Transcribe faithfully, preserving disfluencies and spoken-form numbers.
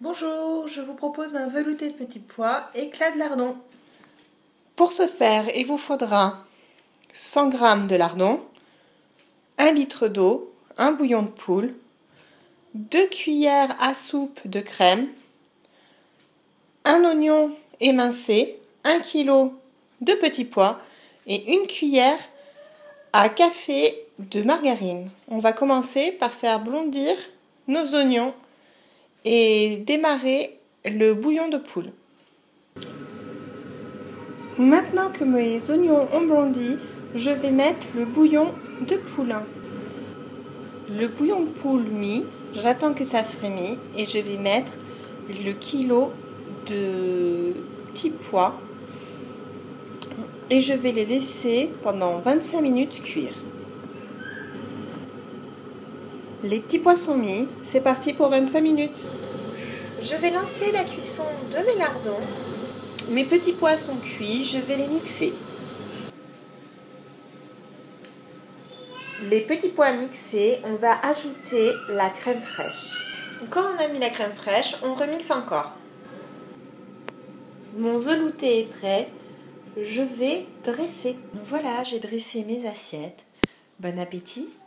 Bonjour, je vous propose un velouté de petits pois, éclat de lardon. Pour ce faire, il vous faudra cent grammes de lardon, un litre d'eau, un bouillon de poule, deux cuillères à soupe de crème, un oignon émincé, un kilo de petits pois et une cuillère à café de margarine. On va commencer par faire blondir nos oignons et démarrer le bouillon de poule. Maintenant que mes oignons ont blondi, je vais mettre le bouillon de poule. Le bouillon de poule mis, j'attends que ça frémisse et je vais mettre le kilo de petits pois et je vais les laisser pendant vingt-cinq minutes cuire. Les petits pois sont mis, c'est parti pour vingt-cinq minutes. Je vais lancer la cuisson de mes lardons. Mes petits pois sont cuits, je vais les mixer. Les petits pois mixés, on va ajouter la crème fraîche. Quand on a mis la crème fraîche, on remixe encore. Mon velouté est prêt, je vais dresser. Voilà, j'ai dressé mes assiettes. Bon appétit!